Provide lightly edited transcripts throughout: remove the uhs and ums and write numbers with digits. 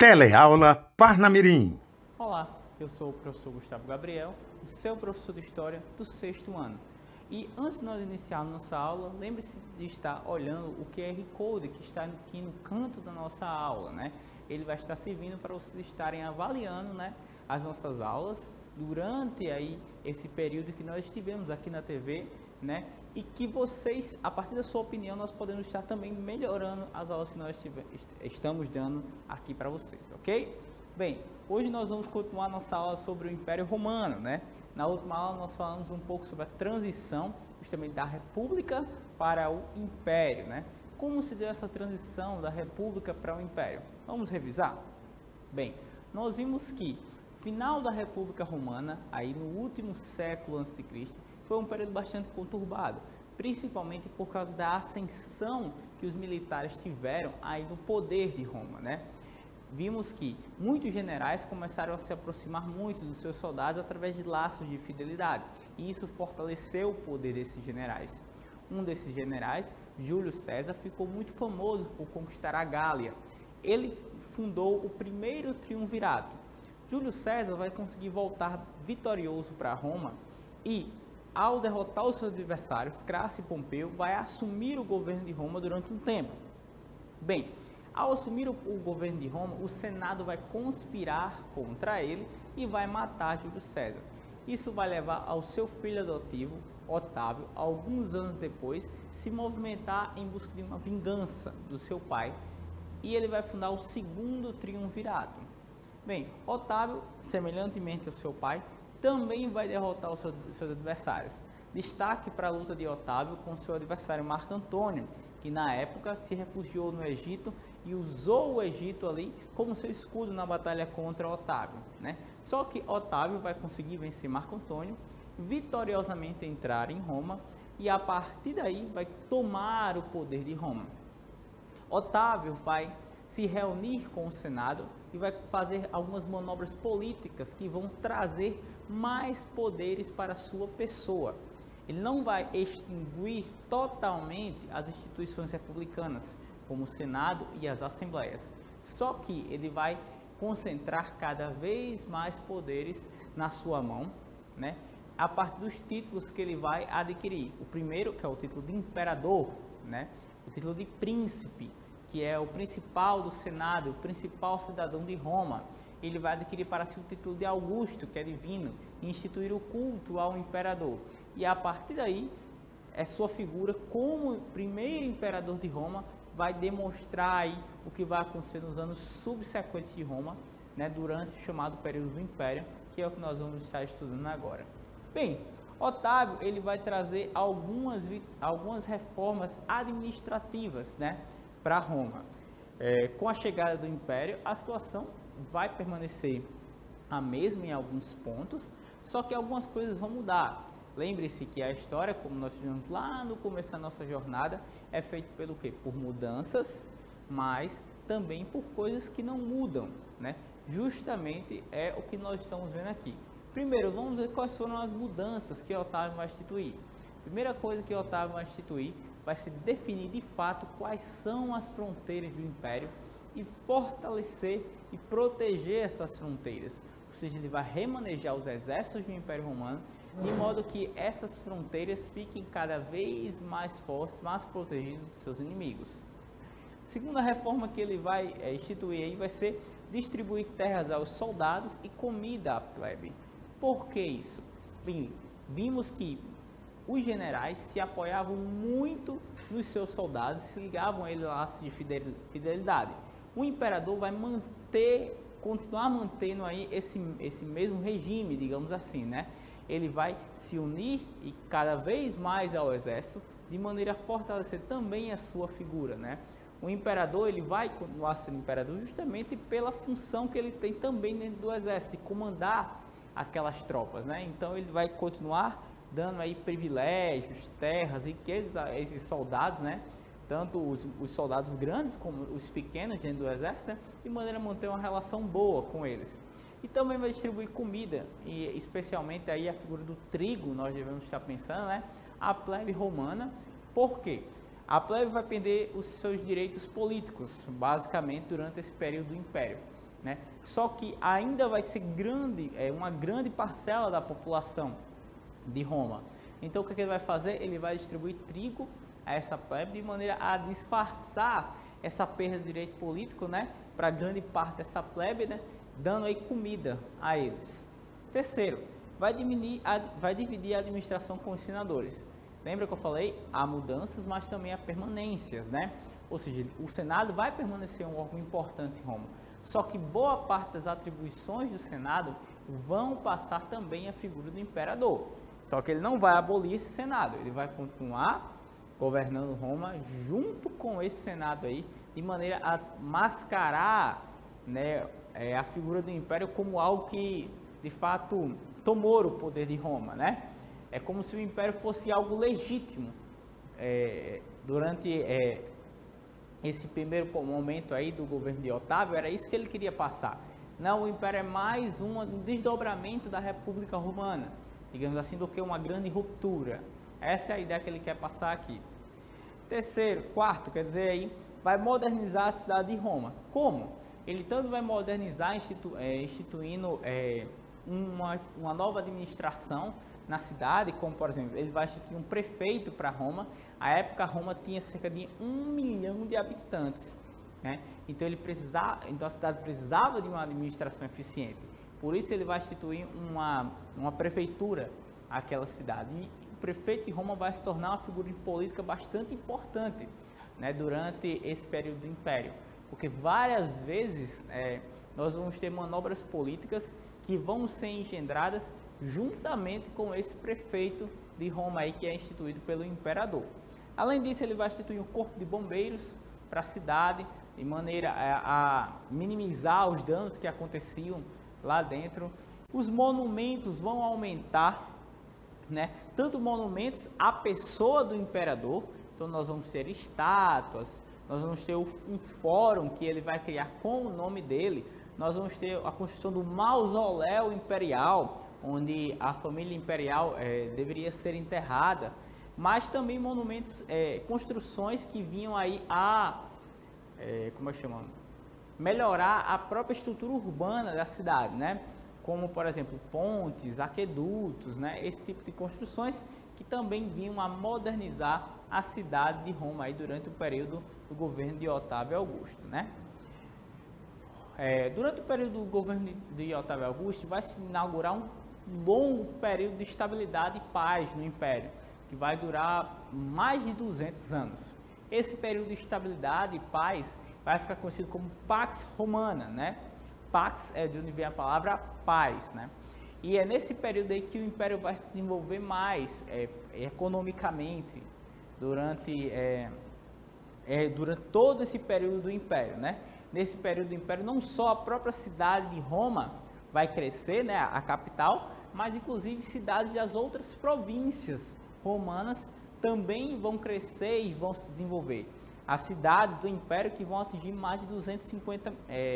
Teleaula Parnamirim. Olá, eu sou o professor Gustavo Gabriel, o seu professor de História do 6º ano. E antes de nós iniciarmos nossa aula, lembre-se de estar olhando o QR Code que está aqui no canto da nossa aula, né? Ele vai estar servindo para vocês estarem avaliando, né, as nossas aulas durante aí esse período que nós estivemos aqui na TV, né? E que vocês, a partir da sua opinião, nós podemos estar também melhorando as aulas que nós estamos dando aqui para vocês, ok? Bem, hoje nós vamos continuar nossa aula sobre o Império Romano, né? Na última aula nós falamos um pouco sobre a transição, justamente da República para o Império, né? Como se deu essa transição da República para o Império? Vamos revisar? Bem, nós vimos que final da República Romana, aí no último século a.C., foi um período bastante conturbado, principalmente por causa da ascensão que os militares tiveram aí no poder de Roma, né? Vimos que muitos generais começaram a se aproximar muito dos seus soldados através de laços de fidelidade, e isso fortaleceu o poder desses generais. Um desses generais, Júlio César, ficou muito famoso por conquistar a Gália. Ele fundou o primeiro triunvirato. Júlio César vai conseguir voltar vitorioso para Roma e, ao derrotar os seus adversários, Crasso e Pompeu, vai assumir o governo de Roma durante um tempo. Bem, ao assumir o governo de Roma, o Senado vai conspirar contra ele e vai matar Júlio César. Isso vai levar ao seu filho adotivo, Otávio, alguns anos depois, se movimentar em busca de uma vingança do seu pai, e ele vai fundar o segundo triunvirato. Bem, Otávio, semelhantemente ao seu pai, também vai derrotar os seus adversários. Destaque para a luta de Otávio com seu adversário Marco Antônio, que na época se refugiou no Egito e usou o Egito ali como seu escudo na batalha contra Otávio, né? Só que Otávio vai conseguir vencer Marco Antônio, vitoriosamente entrar em Roma e a partir daí vai tomar o poder de Roma. Otávio vai se reunir com o Senado e vai fazer algumas manobras políticas que vão trazer mais poderes para a sua pessoa. Ele não vai extinguir totalmente as instituições republicanas, como o Senado e as Assembleias. Só que ele vai concentrar cada vez mais poderes na sua mão, né? A partir dos títulos que ele vai adquirir. O primeiro, que é o título de imperador, né? O título de príncipe, que é o principal do Senado, o principal cidadão de Roma. Ele vai adquirir para si o título de Augusto, que é divino, e instituir o culto ao imperador. E a partir daí, sua figura como primeiro imperador de Roma vai demonstrar aí o que vai acontecer nos anos subsequentes de Roma, né, durante o chamado período do Império, que é o que nós vamos estar estudando agora. Bem, Otávio ele vai trazer algumas reformas administrativas, né, para Roma. Com a chegada do Império, a situação vai permanecer a mesma em alguns pontos, só que algumas coisas vão mudar. Lembre-se que a história, como nós tivemos lá no começo da nossa jornada, é feita pelo quê? Por mudanças, mas também por coisas que não mudam, né? Justamente é o que nós estamos vendo aqui. Primeiro, vamos ver quais foram as mudanças que Otávio vai instituir. Primeira coisa que Otávio vai instituir vai se definir de fato quais são as fronteiras do Império e fortalecer e proteger essas fronteiras. Ou seja, ele vai remanejar os exércitos do Império Romano de modo que essas fronteiras fiquem cada vez mais fortes, mais protegidas dos seus inimigos. Segunda reforma que ele vai instituir aí vai ser distribuir terras aos soldados e comida à plebe. Por que isso? Bem, vimos que os generais se apoiavam muito nos seus soldados, se ligavam a eles laços de fidelidade. O imperador vai continuar mantendo aí esse mesmo regime, digamos assim, né? Ele vai se unir e cada vez mais ao exército, de maneira a fortalecer também a sua figura, né? O imperador ele vai continuar sendo imperador justamente pela função que ele tem também dentro do exército, de comandar aquelas tropas, né? Então ele vai continuar dando aí privilégios, terras e que esses soldados, né? Tanto os soldados grandes como os pequenos dentro do exército, né? De maneira a manter uma relação boa com eles. E também vai distribuir comida, e especialmente aí a figura do trigo, nós devemos estar pensando, né? A plebe romana. Por quê? A plebe vai perder os seus direitos políticos, basicamente, durante esse período do Império. né? Só que ainda vai ser grande, uma grande parcela da população de Roma. Então o que ele vai fazer? Ele vai distribuir trigo a essa plebe de maneira a disfarçar essa perda de direito político, né, para grande parte dessa plebe, né, dando aí comida a eles. Terceiro, vai dividir a administração com os senadores. Lembra que eu falei? Há mudanças, mas também há permanências, né? Ou seja, o Senado vai permanecer um órgão importante em Roma. Só que boa parte das atribuições do Senado vão passar também à figura do imperador. Só que ele não vai abolir esse Senado, ele vai continuar governando Roma junto com esse Senado aí, de maneira a mascarar, né, a figura do Império como algo que, de fato, tomou o poder de Roma, né? É como se o Império fosse algo legítimo durante esse primeiro momento aí do governo de Otávio, era isso que ele queria passar. Não, o Império é mais um desdobramento da República Romana, digamos assim, do que uma grande ruptura. Essa é a ideia que ele quer passar aqui. Quarto, quer dizer aí, vai modernizar a cidade de Roma. Como? Ele tanto vai modernizar instituindo uma nova administração na cidade, como por exemplo, ele vai instituir um prefeito para Roma. À época, Roma tinha cerca de 1 milhão de habitantes, né? Então a cidade precisava de uma administração eficiente. Por isso ele vai instituir uma prefeitura àquela cidade. E o prefeito de Roma vai se tornar uma figura política bastante importante, né, durante esse período do Império. Porque várias vezes nós vamos ter manobras políticas que vão ser engendradas juntamente com esse prefeito de Roma aí, que é instituído pelo imperador. Além disso, ele vai instituir um corpo de bombeiros para a cidade, de maneira a minimizar os danos que aconteciam lá dentro. Os monumentos vão aumentar, né? Tanto monumentos à pessoa do imperador, então nós vamos ter estátuas, nós vamos ter um fórum que ele vai criar com o nome dele, nós vamos ter a construção do mausoléu imperial, onde a família imperial deveria ser enterrada, mas também monumentos, construções que vinham aí melhorar a própria estrutura urbana da cidade, né? Como, por exemplo, pontes, aquedutos, né? Esse tipo de construções que também vinham a modernizar a cidade de Roma aí durante o período do governo de Otávio Augusto, né? Durante o período do governo de Otávio Augusto, vai se inaugurar um longo período de estabilidade e paz no Império, que vai durar mais de 200 anos. Esse período de estabilidade e paz vai ficar conhecido como Pax Romana, né? Pax é de onde vem a palavra paz, né? E é nesse período aí que o Império vai se desenvolver mais economicamente durante todo esse período do Império, né? Nesse período do Império, não só a própria cidade de Roma vai crescer, né, a capital, mas inclusive cidades das outras províncias romanas também vão crescer e vão se desenvolver. As cidades do Império que vão atingir mais de 250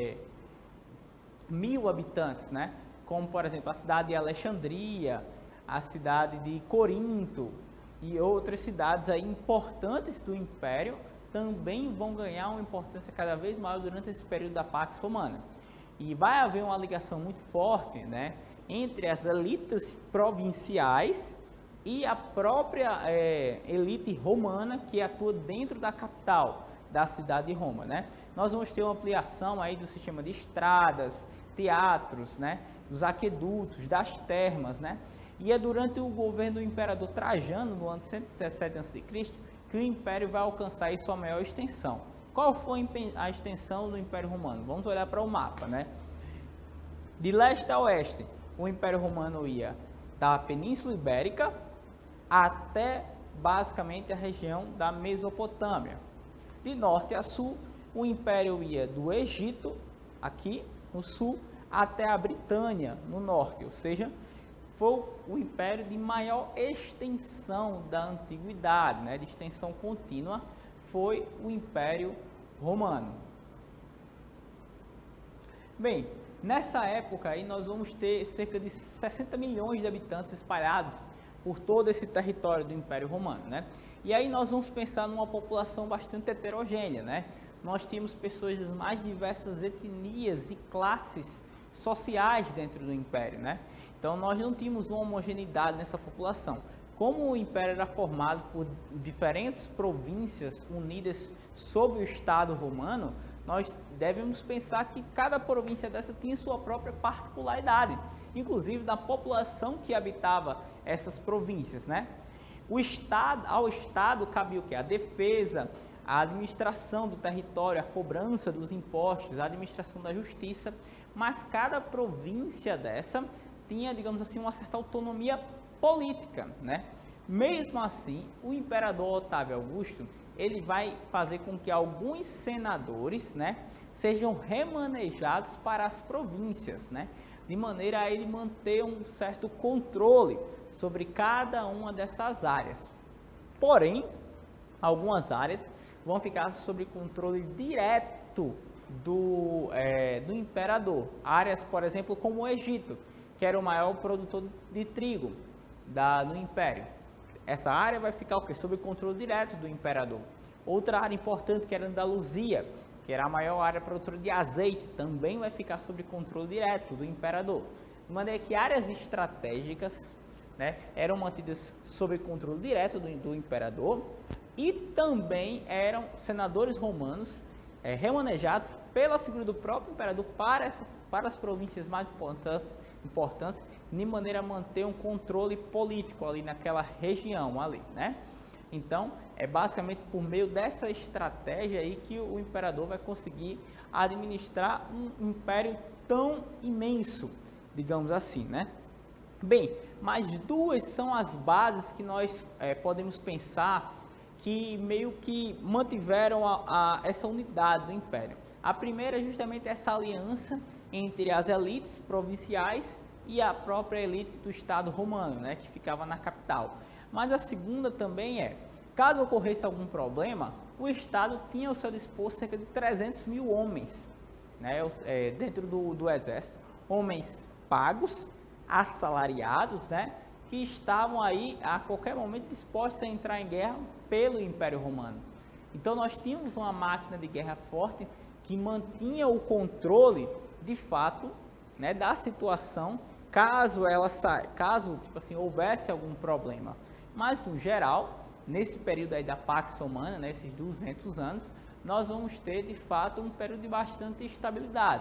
mil habitantes, né? Como, por exemplo, a cidade de Alexandria, a cidade de Corinto e outras cidades aí importantes do Império também vão ganhar uma importância cada vez maior durante esse período da Pax Romana. E vai haver uma ligação muito forte, né, entre as elites provinciais e a própria elite romana que atua dentro da capital da cidade de Roma, né? Nós vamos ter uma ampliação aí do sistema de estradas, teatros, né, dos aquedutos, das termas, né? E é durante o governo do imperador Trajano, no ano 117 a.C., que o Império vai alcançar aí sua maior extensão. Qual foi a extensão do Império Romano? Vamos olhar para o mapa, né? De leste a oeste, o Império Romano ia da Península Ibérica até basicamente a região da Mesopotâmia. De norte a sul, o Império ia do Egito, aqui no sul, até a Britânia, no norte, ou seja, foi o império de maior extensão da antiguidade, né, de extensão contínua, foi o Império Romano. Bem, nessa época aí nós vamos ter cerca de 60 milhões de habitantes espalhados por todo esse território do Império Romano, né? E aí nós vamos pensar numa população bastante heterogênea, né? nós tínhamos pessoas das mais diversas etnias e classes sociais dentro do Império, né? Então, nós não tínhamos uma homogeneidade nessa população. Como o Império era formado por diferentes províncias unidas sob o Estado romano, nós devemos pensar que cada província dessa tinha sua própria particularidade, inclusive da população que habitava essas províncias, né? Ao Estado cabia o quê? A defesa, a administração do território, a cobrança dos impostos, a administração da justiça, mas cada província dessa tinha, digamos assim, uma certa autonomia política, né? Mesmo assim, o imperador Otávio Augusto, ele vai fazer com que alguns senadores, né, sejam remanejados para as províncias, né, de maneira a ele manter um certo controle sobre cada uma dessas áreas. Porém, algumas áreas vão ficar sob controle direto do imperador. Áreas, por exemplo, como o Egito, que era o maior produtor de trigo do Império. Essa área vai ficar o quê? Sob controle direto do imperador. Outra área importante, que era Andaluzia, que era a maior área produtora de azeite, também vai ficar sob controle direto do imperador. De maneira que áreas estratégicas, né, eram mantidas sob controle direto do imperador, e também eram senadores romanos remanejados pela figura do próprio imperador para as províncias mais importantes, de maneira a manter um controle político ali naquela região ali, né? Então, é basicamente por meio dessa estratégia aí que o imperador vai conseguir administrar um império tão imenso, digamos assim, né? Bem, mas duas são as bases que nós podemos pensar que meio que mantiveram essa unidade do império. A primeira é justamente essa aliança entre as elites provinciais e a própria elite do Estado romano, né, que ficava na capital. Mas a segunda também caso ocorresse algum problema, o Estado tinha ao seu dispor cerca de 300 mil homens, né, dentro do exército, homens pagos, assalariados, né, que estavam aí a qualquer momento dispostos a entrar em guerra pelo Império Romano. Então nós tínhamos uma máquina de guerra forte que mantinha o controle, de fato, né, da situação, caso tipo assim, houvesse algum problema. Mas no geral, nesse período aí da Pax Romana, nesses 200 anos, nós vamos ter de fato um período de bastante estabilidade,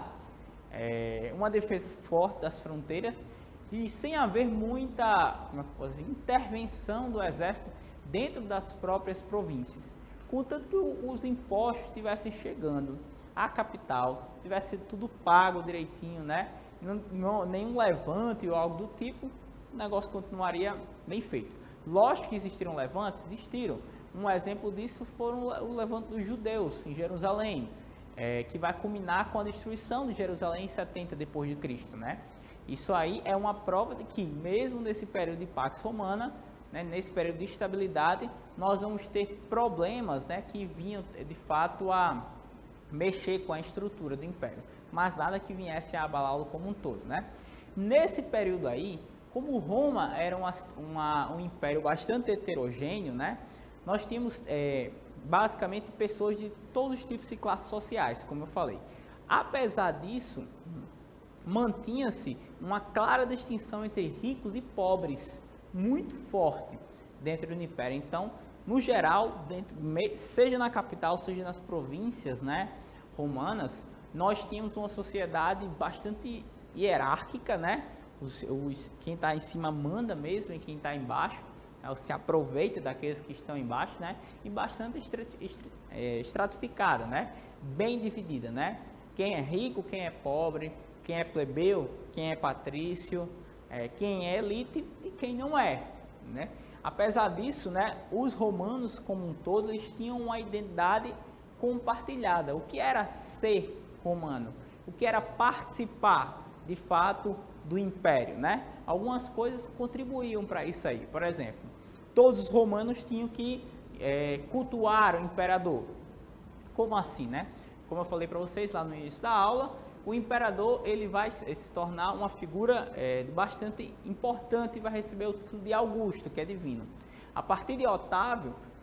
uma defesa forte das fronteiras e sem haver muita intervenção do exército dentro das próprias províncias, contanto que os impostos estivessem chegando à capital, tivesse tudo pago direitinho, né? Nenhum levante ou algo do tipo, o negócio continuaria bem feito. Lógico que existiram levantes, existiram. Um exemplo disso foram o levante dos judeus em Jerusalém, que vai culminar com a destruição de Jerusalém em 70 depois de Cristo, né? Isso aí é uma prova de que mesmo nesse período de Pax Romana, né, nesse período de estabilidade, nós vamos ter problemas, né, que vinham de fato a mexer com a estrutura do império, mas nada que viesse a abalá-lo como um todo, né? Nesse período aí, como Roma era um império bastante heterogêneo, né, nós tínhamos basicamente pessoas de todos os tipos e classes sociais, como eu falei. Apesar disso, mantinha-se uma clara distinção entre ricos e pobres, muito forte dentro do império. Então, no geral, seja na capital, seja nas províncias, né, romanas, nós tínhamos uma sociedade bastante hierárquica, né? Quem está em cima manda mesmo e quem está embaixo se aproveita daqueles que estão embaixo, né? E bastante estratificada, né? Bem dividida, né? Quem é rico, quem é pobre, quem é plebeu, quem é patrício, quem é elite e quem não é, né? Apesar disso, né, os romanos como um todo, eles tinham uma identidade compartilhada. O que era ser romano? O que era participar, de fato, do império, né? Algumas coisas contribuíam para isso aí. Por exemplo, todos os romanos tinham que cultuar o imperador. Como assim, né? Como eu falei para vocês lá no início da aula, o imperador ele vai se tornar uma figura bastante importante e vai receber o título de Augusto, que é divino. A partir de Otávio,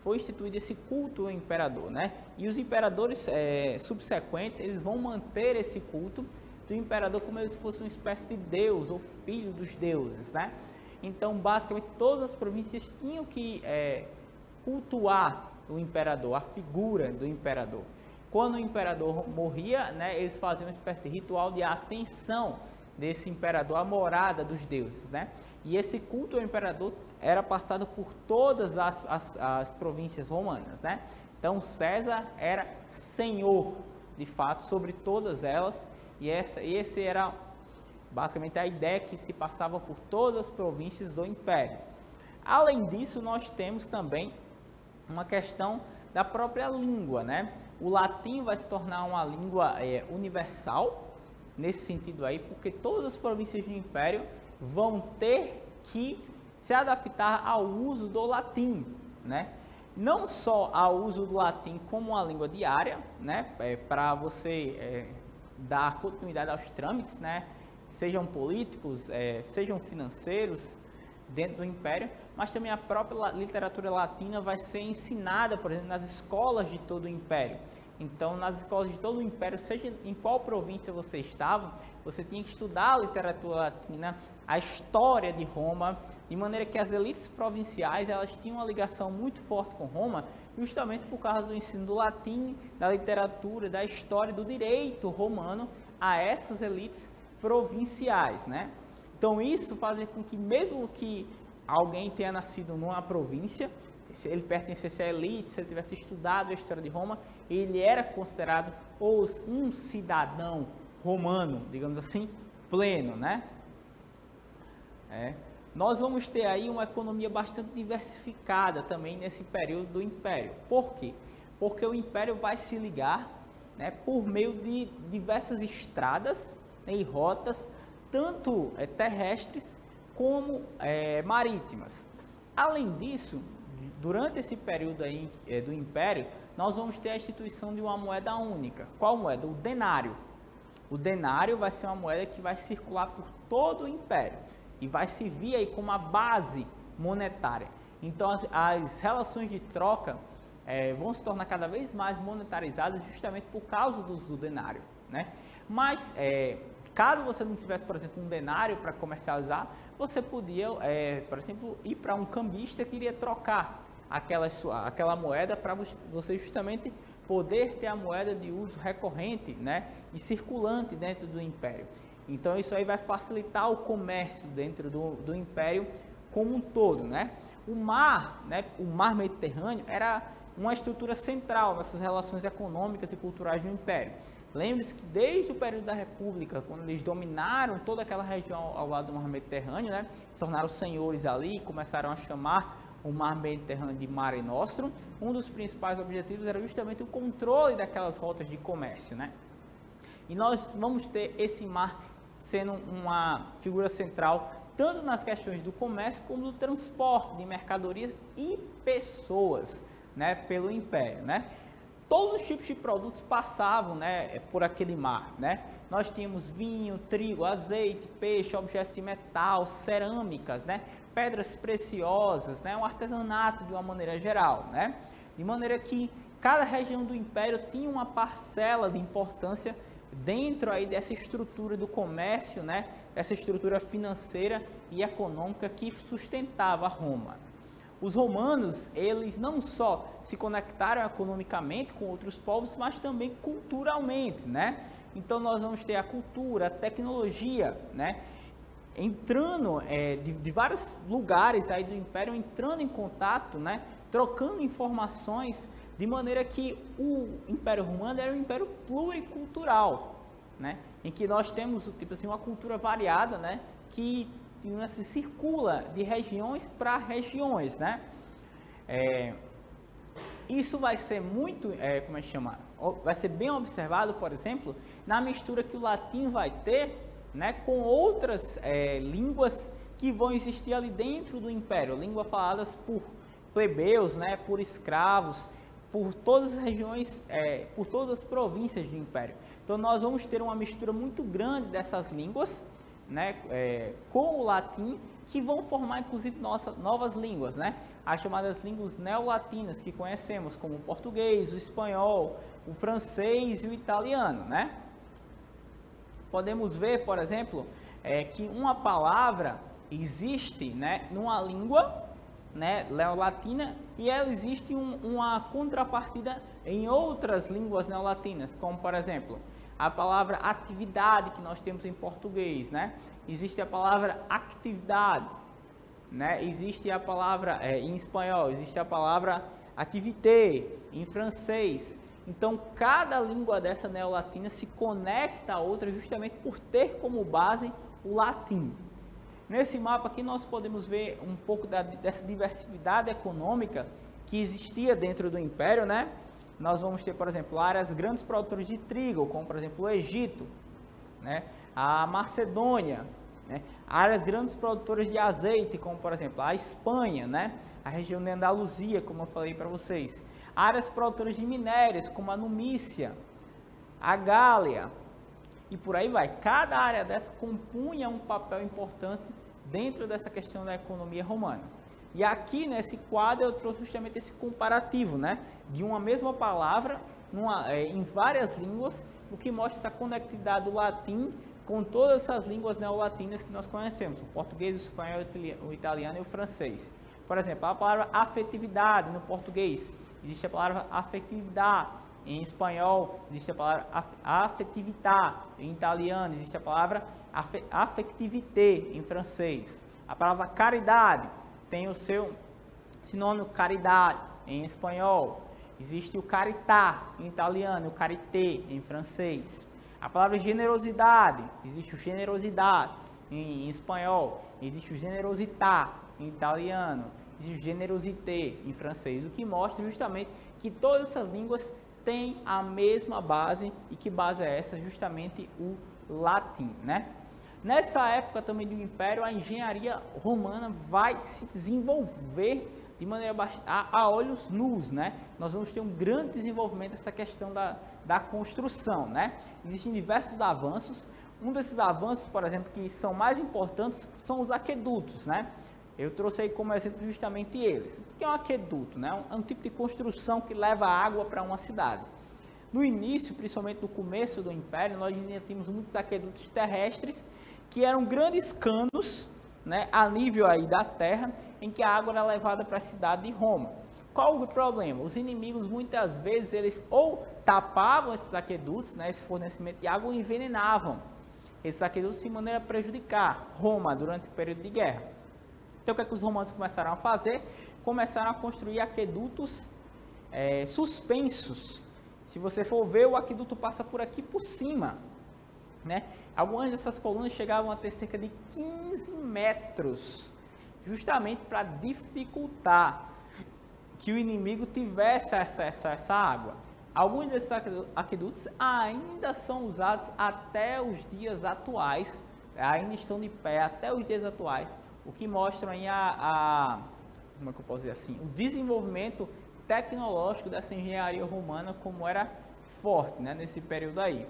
foi instituído esse culto ao imperador, né? E os imperadores subsequentes, eles vão manter esse culto do imperador como se fosse uma espécie de deus ou filho dos deuses, né? Então, basicamente, todas as províncias tinham que cultuar o imperador, a figura do imperador. Quando o imperador morria, né, eles faziam uma espécie de ritual de ascensão desse imperador, a morada dos deuses, né? E esse culto ao imperador era passado por todas as províncias romanas, né? Então, César era senhor, de fato, sobre todas elas, e esse era basicamente a ideia que se passava por todas as províncias do império. Além disso, nós temos também uma questão da própria língua, né? O latim vai se tornar uma língua universal, nesse sentido aí, porque todas as províncias do império vão ter que se adaptar ao uso do latim, né? Não só ao uso do latim como uma língua diária, né? Para você dar continuidade aos trâmites, né? Sejam políticos, sejam financeiros dentro do império, mas também a própria literatura latina vai ser ensinada, por exemplo, nas escolas de todo o império. Então, nas escolas de todo o império, seja em qual província você estava, você tinha que estudar a literatura latina, a história de Roma, de maneira que as elites provinciais, elas tinham uma ligação muito forte com Roma, justamente por causa do ensino do latim, da literatura, da história, do direito romano a essas elites provinciais, né? Então, isso faz com que, mesmo que alguém tenha nascido numa província, se ele pertencesse à elite, se ele tivesse estudado a história de Roma, ele era considerado um cidadão romano, digamos assim, pleno, né? Nós vamos ter aí uma economia bastante diversificada também nesse período do Império. Por quê? Porque o Império vai se ligar, né, por meio de diversas estradas, né, e rotas, tanto terrestres como marítimas. Além disso, durante esse período aí do Império, nós vamos ter a instituição de uma moeda única. Qual moeda? O denário. O denário vai ser uma moeda que vai circular por todo o Império e vai servir aí como a base monetária. Então, as relações de troca vão se tornar cada vez mais monetarizadas justamente por causa do uso do denário, né? Mas, caso você não tivesse, por exemplo, um denário para comercializar, você podia, por exemplo, ir para um cambista que iria trocar aquela moeda para você justamente poder ter a moeda de uso recorrente, né, e circulante dentro do Império. Então, isso aí vai facilitar o comércio dentro do Império como um todo, né? O mar Mediterrâneo era uma estrutura central nessas relações econômicas e culturais do Império. Lembre-se que desde o período da República, quando eles dominaram toda aquela região ao lado do mar Mediterrâneo, né, se tornaram senhores ali, começaram a chamar o mar Mediterrâneo de Mare Nostrum, um dos principais objetivos era justamente o controle daquelas rotas de comércio, né? E nós vamos ter esse mar sendo uma figura central tanto nas questões do comércio como do transporte de mercadorias e pessoas, né, pelo Império, né? Todos os tipos de produtos passavam, né, por aquele mar, né? Nós tínhamos vinho, trigo, azeite, peixe, objetos de metal, cerâmicas, né, pedras preciosas, né, um artesanato de uma maneira geral, né? De maneira que cada região do Império tinha uma parcela de importância dentro aí dessa estrutura do comércio, né, essa estrutura financeira e econômica que sustentava Roma. Os romanos, eles não só se conectaram economicamente com outros povos, mas também culturalmente, né? Então, nós vamos ter a cultura, a tecnologia, né, entrando de vários lugares aí do Império, entrando em contato, né, trocando informações, de maneira que o Império Romano era um império pluricultural, né, em que nós temos tipo assim, uma cultura variada, né, que se circula de regiões para regiões, né? Isso vai ser muito, como é que chama? Vai ser bem observado, por exemplo, na mistura que o latim vai ter, né, com outras línguas que vão existir ali dentro do Império, línguas faladas por plebeus, né, por escravos, por todas as regiões, por todas as províncias do Império. Então, nós vamos ter uma mistura muito grande dessas línguas, né, com o latim que vão formar inclusive novas línguas, né? As chamadas línguas neolatinas que conhecemos, como o português, o espanhol, o francês e o italiano, né? Podemos ver, por exemplo, que uma palavra existe, né, numa língua, né, neolatina, e ela existe uma contrapartida em outras línguas neolatinas, como por exemplo, a palavra atividade que nós temos em português, né? Existe a palavra actividade, né? Existe a palavra em espanhol, existe a palavra activité em francês. Então, cada língua dessa neolatina se conecta a outra justamente por ter como base o latim. Nesse mapa aqui nós podemos ver um pouco dessa diversidade econômica que existia dentro do Império, né? Nós vamos ter, por exemplo, áreas grandes produtoras de trigo, como por exemplo o Egito, né? A Macedônia, né? Áreas grandes produtoras de azeite, como por exemplo a Espanha, né? A região de Andaluzia, como eu falei para vocês. Áreas produtoras de minérios, como a Numícia, a Gália, e por aí vai. Cada área dessa compunha um papel importante dentro dessa questão da economia romana. E aqui nesse quadro eu trouxe justamente esse comparativo, né, de uma mesma palavra em várias línguas, o que mostra essa conectividade do latim com todas essas línguas neolatinas que nós conhecemos, o português, o espanhol, o italiano e o francês. Por exemplo, a palavra afetividade no português, existe a palavra afetividade. Em espanhol, existe a palavra affectività, em italiano, existe a palavra affectivité, em francês. A palavra caridade tem o seu sinônimo caridade, em espanhol. Existe o carità, em italiano, o carité, em francês. A palavra generosidade, existe o generosidade, em espanhol. Existe o generosità, em italiano. Existe o generosité, em francês. O que mostra justamente que todas essas línguas tem a mesma base, e que base é essa? Justamente o latim, né? Nessa época também do Império, a engenharia romana vai se desenvolver de maneira a olhos nus, né? Nós vamos ter um grande desenvolvimento dessa questão da construção, né? Existem diversos avanços. Um desses avanços, por exemplo, que são mais importantes, são os aquedutos, né? Eu trouxe aí como exemplo justamente eles. O que é um aqueduto, né? É um tipo de construção que leva água para uma cidade. No início, principalmente no começo do Império, nós ainda tínhamos muitos aquedutos terrestres, que eram grandes canos, né, a nível aí da terra, em que a água era levada para a cidade de Roma. Qual o problema? Os inimigos, muitas vezes, eles ou tapavam esses aquedutos, né, esse fornecimento de água, ou envenenavam esses aquedutos de maneira a prejudicar Roma durante o período de guerra. Então, o que é que os romanos começaram a fazer? Começaram a construir aquedutos suspensos. Se você for ver, o aqueduto passa por aqui por cima, né? Algumas dessas colunas chegavam a ter cerca de 15 metros, justamente para dificultar que o inimigo tivesse acesso a essa água. Alguns desses aquedutos ainda são usados até os dias atuais, ainda estão de pé até os dias atuais, o que mostra aí como é que eu posso dizer assim, o desenvolvimento tecnológico dessa engenharia romana, como era forte, né, nesse período aí.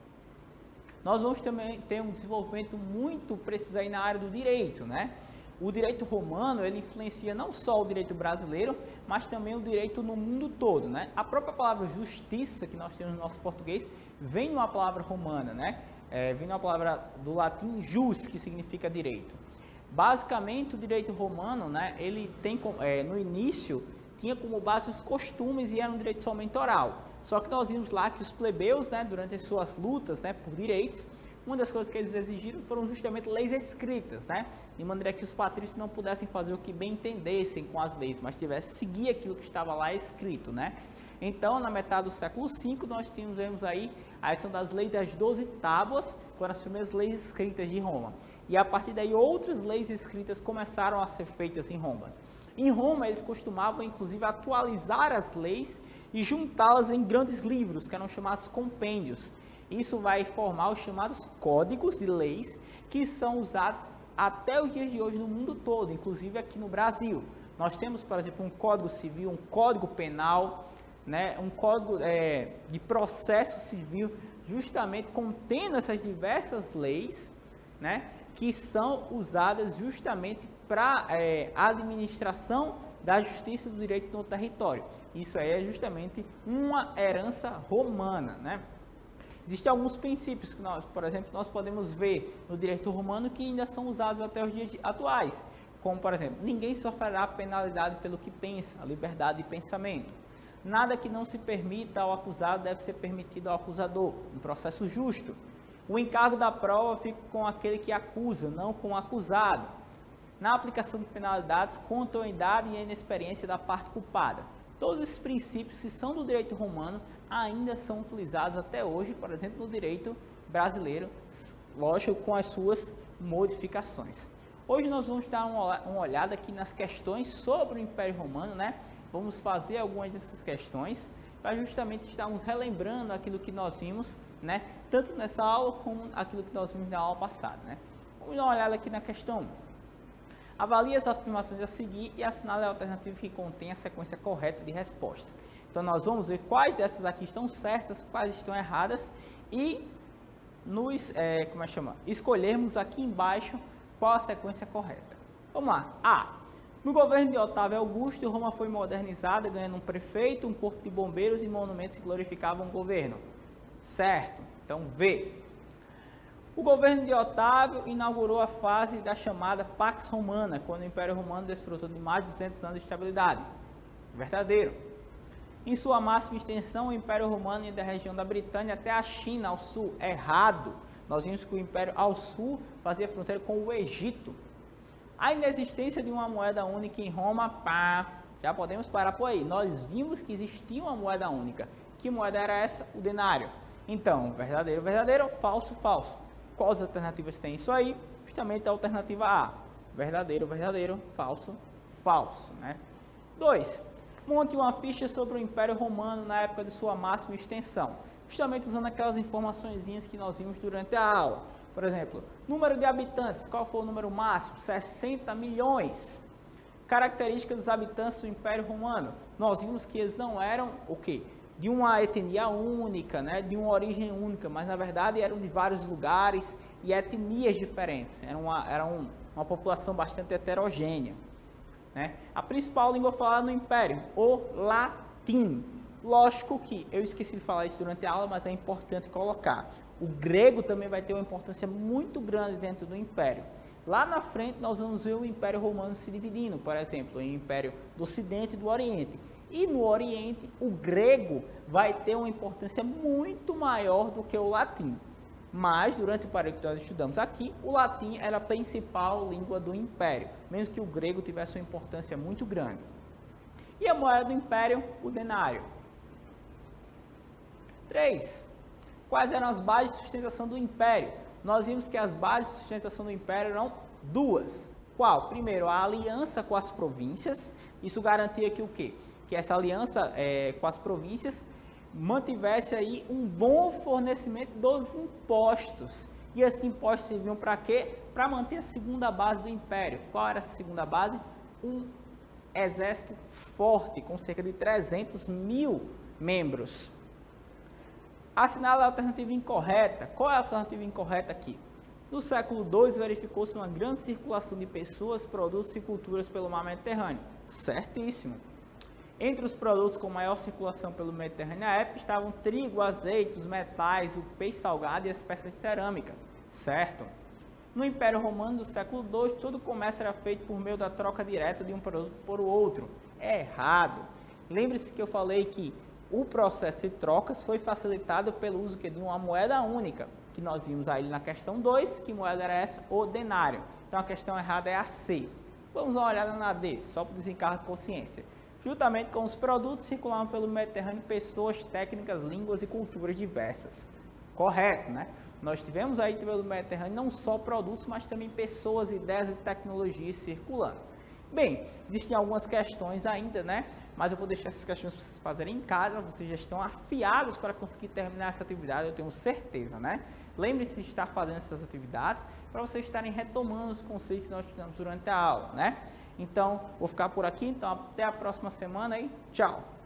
Nós vamos também ter um desenvolvimento muito preciso aí na área do direito, né? O direito romano, ele influencia não só o direito brasileiro, mas também o direito no mundo todo, né? A própria palavra justiça, que nós temos no nosso português, vem de uma palavra romana, né? Vem de uma palavra do latim jus, que significa direito. Basicamente, o direito romano, né, ele tem, no início, tinha como base os costumes e era um direito somente oral. Só que nós vimos lá que os plebeus, né, durante as suas lutas, né, por direitos, uma das coisas que eles exigiram foram justamente leis escritas, né, de maneira que os patrícios não pudessem fazer o que bem entendessem com as leis, mas tivessem que seguir aquilo que estava lá escrito, né. Então, na metade do século V, nós tivemos aí a edição das leis das 12 tábuas, que foram as primeiras leis escritas de Roma. E a partir daí outras leis escritas começaram a ser feitas em Roma. Em Roma eles costumavam inclusive atualizar as leis e juntá-las em grandes livros, que eram chamados compêndios. Isso vai formar os chamados códigos de leis, que são usados até os dias de hoje no mundo todo, inclusive aqui no Brasil. Nós temos, por exemplo, um código civil, um código penal, né, um código de processo civil, justamente contendo essas diversas leis, né, que são usadas justamente para a administração da justiça e do direito no território. Isso aí é justamente uma herança romana, né? Existem alguns princípios que por exemplo, nós podemos ver no direito romano que ainda são usados até os dias atuais, como, por exemplo, ninguém sofrerá penalidade pelo que pensa, a liberdade de pensamento. Nada que não se permita ao acusado deve ser permitido ao acusador, um processo justo. O encargo da prova fica com aquele que acusa, não com o acusado. Na aplicação de penalidades, contam a idade e a inexperiência da parte culpada. Todos esses princípios, que são do direito romano, ainda são utilizados até hoje, por exemplo, no direito brasileiro, lógico, com as suas modificações. Hoje nós vamos dar uma olhada aqui nas questões sobre o Império Romano, né? Vamos fazer algumas dessas questões para justamente estarmos relembrando aquilo que nós vimos, né? Tanto nessa aula como aquilo que nós vimos na aula passada, né? Vamos dar uma olhada aqui na questão 1. Avalie as afirmações a seguir e assinale a alternativa que contém a sequência correta de respostas. Então nós vamos ver quais dessas aqui estão certas, quais estão erradas e nos escolhermos aqui embaixo qual a sequência correta. Vamos lá. A. No governo de Otávio Augusto, Roma foi modernizada, ganhando um prefeito, um corpo de bombeiros e monumentos que glorificavam o governo. Certo. Então, V. O governo de Otávio inaugurou a fase da chamada Pax Romana, quando o Império Romano desfrutou de mais de 200 anos de estabilidade. Verdadeiro. Em sua máxima extensão, o Império Romano ia da região da Britânia até a China, ao sul. Errado. Nós vimos que o Império ao sul fazia fronteira com o Egito. A inexistência de uma moeda única em Roma, já podemos parar por aí. Nós vimos que existia uma moeda única. Que moeda era essa? O denário. Então, verdadeiro, verdadeiro, falso, falso. Quais alternativas tem isso aí? Justamente a alternativa A. Verdadeiro, verdadeiro, falso, falso, né? 2. Monte uma ficha sobre o Império Romano na época de sua máxima extensão. Justamente usando aquelas informaçõezinhas que nós vimos durante a aula. Por exemplo, número de habitantes, qual foi o número máximo? 60 milhões. Características dos habitantes do Império Romano. Nós vimos que eles não eram o quê? De uma etnia única, né? De uma origem única, mas na verdade eram de vários lugares e etnias diferentes. Era uma população bastante heterogênea, né? A principal língua falada no Império, o latim. Lógico que eu esqueci de falar isso durante a aula, mas é importante colocar. O grego também vai ter uma importância muito grande dentro do Império. Lá na frente nós vamos ver o Império Romano se dividindo, por exemplo, em Império do Ocidente e do Oriente. E no Oriente, o grego vai ter uma importância muito maior do que o latim. Mas, durante o período que nós estudamos aqui, o latim era a principal língua do Império, mesmo que o grego tivesse uma importância muito grande. E a moeda do Império? O denário. 3. Quais eram as bases de sustentação do Império? Nós vimos que as bases de sustentação do Império eram duas. Qual? Primeiro, a aliança com as províncias. Isso garantia que o quê? Que essa aliança com as províncias mantivesse aí um bom fornecimento dos impostos. E esses impostos serviam para quê? Para manter a segunda base do Império. Qual era essa segunda base? Um exército forte, com cerca de 300 mil membros. Assinala a alternativa incorreta. Qual é a alternativa incorreta aqui? No século II, verificou-se uma grande circulação de pessoas, produtos e culturas pelo mar Mediterrâneo. Certíssimo. Entre os produtos com maior circulação pelo Mediterrâneo à época estavam trigo, azeite, os metais, o peixe salgado e as peças de cerâmica. Certo. No Império Romano do século II, todo o comércio era feito por meio da troca direta de um produto por outro. Errado. Lembre-se que eu falei que o processo de trocas foi facilitado pelo uso de uma moeda única, que nós vimos aí na questão 2, que moeda era essa? O denário. Então a questão errada é a C. Vamos dar uma olhada na D, só para desencargo de consciência. Juntamente com os produtos circulavam pelo Mediterrâneo pessoas, técnicas, línguas e culturas diversas. Correto, né? Nós tivemos aí pelo Mediterrâneo não só produtos, mas também pessoas, ideias e tecnologias circulando. Bem, existem algumas questões ainda, né? Mas eu vou deixar essas questões para vocês fazerem em casa. Vocês já estão afiados para conseguir terminar essa atividade, eu tenho certeza, né? Lembre-se de estar fazendo essas atividades para vocês estarem retomando os conceitos que nós estudamos durante a aula, né? Então, vou ficar por aqui. Então, até a próxima semana e tchau!